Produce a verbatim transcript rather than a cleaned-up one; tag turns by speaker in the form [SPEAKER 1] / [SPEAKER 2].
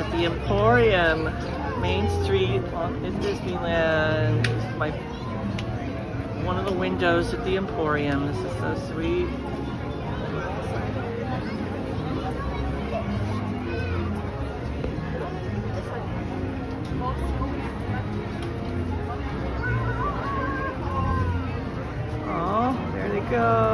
[SPEAKER 1] at the Emporium, Main Street in Disneyland. This is my one of the windows at the Emporium. This is so sweet. Oh, there they go.